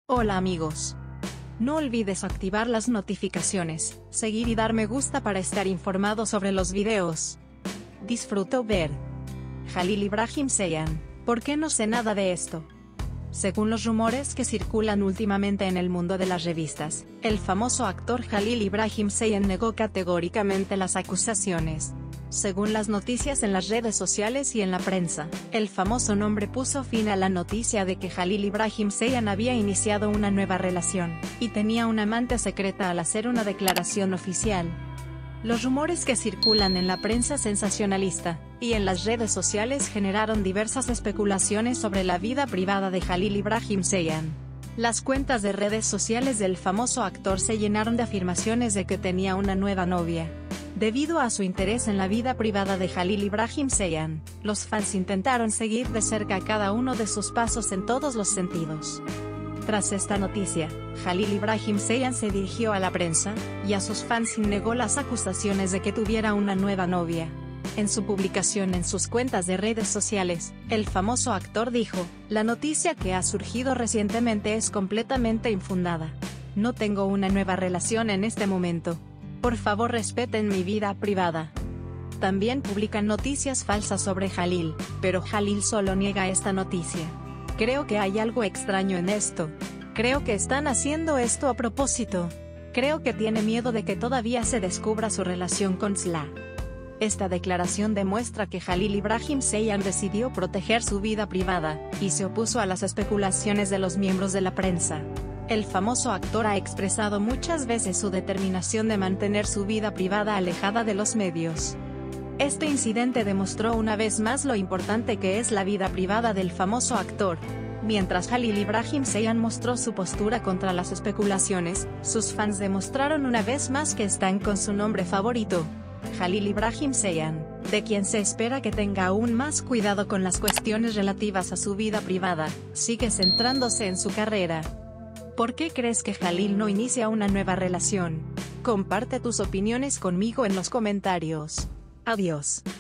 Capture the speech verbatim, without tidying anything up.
Hola amigos. No olvides activar las notificaciones, seguir y dar me gusta para estar informado sobre los videos. Disfruto ver. Jalil Ibrahim Ceyhan, ¿por qué no sé nada de esto? Según los rumores que circulan últimamente en el mundo de las revistas, el famoso actor Jalil Ibrahim Ceyhan negó categóricamente las acusaciones. Según las noticias en las redes sociales y en la prensa, el famoso nombre puso fin a la noticia de que Jalil Ibrahim Ceyhan había iniciado una nueva relación, y tenía una amante secreta al hacer una declaración oficial. Los rumores que circulan en la prensa sensacionalista y en las redes sociales generaron diversas especulaciones sobre la vida privada de Jalil Ibrahim Ceyhan. Las cuentas de redes sociales del famoso actor se llenaron de afirmaciones de que tenía una nueva novia. Debido a su interés en la vida privada de Jalil Ibrahim Ceyhan, los fans intentaron seguir de cerca cada uno de sus pasos en todos los sentidos. Tras esta noticia, Jalil Ibrahim Ceyhan se dirigió a la prensa y a sus fans y negó las acusaciones de que tuviera una nueva novia. En su publicación en sus cuentas de redes sociales, el famoso actor dijo: "La noticia que ha surgido recientemente es completamente infundada. No tengo una nueva relación en este momento. Por favor respeten mi vida privada". También publican noticias falsas sobre Jalil, pero Jalil solo niega esta noticia. Creo que hay algo extraño en esto. Creo que están haciendo esto a propósito. Creo que tiene miedo de que todavía se descubra su relación con Sla. Esta declaración demuestra que Jalil Ibrahim Ceyhan decidió proteger su vida privada, y se opuso a las especulaciones de los miembros de la prensa. El famoso actor ha expresado muchas veces su determinación de mantener su vida privada alejada de los medios. Este incidente demostró una vez más lo importante que es la vida privada del famoso actor. Mientras Jalil Ibrahim Ceyhan mostró su postura contra las especulaciones, sus fans demostraron una vez más que están con su nombre favorito, Jalil Ibrahim Ceyhan, de quien se espera que tenga aún más cuidado con las cuestiones relativas a su vida privada, sigue centrándose en su carrera. ¿Por qué crees que Jalil no inicia una nueva relación? Comparte tus opiniones conmigo en los comentarios. Adiós.